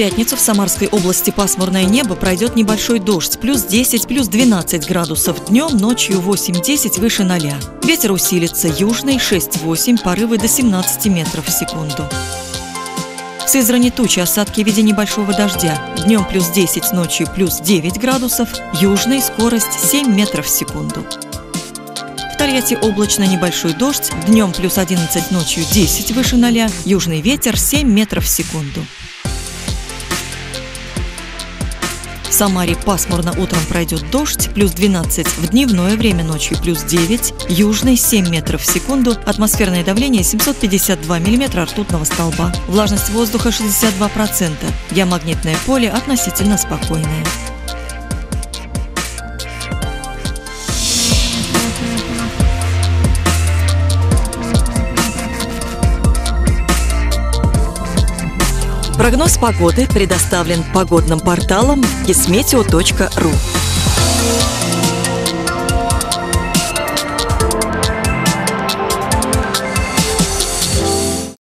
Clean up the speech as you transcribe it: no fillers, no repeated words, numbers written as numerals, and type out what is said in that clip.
пятницу в Самарской области пасмурное небо, пройдет небольшой дождь, плюс 10, плюс 12 градусов днем, ночью 8-10 выше 0. Ветер усилится, южный 6-8, порывы до 17 метров в секунду. В Сызрани тучи, осадки в виде небольшого дождя. Днем плюс 10, ночью плюс 9 градусов, южный скорость 7 метров в секунду. В Тольятти облачно, небольшой дождь, днем плюс 11, ночью 10 выше 0, южный ветер 7 метров в секунду. В Самаре пасмурно, утром пройдет дождь, плюс 12 в дневное время, ночью плюс 9, южный 7 метров в секунду, атмосферное давление 752 миллиметра ртутного столба, влажность воздуха 62%, геомагнитное поле относительно спокойное. Прогноз погоды предоставлен погодным порталом kismeteo.ru.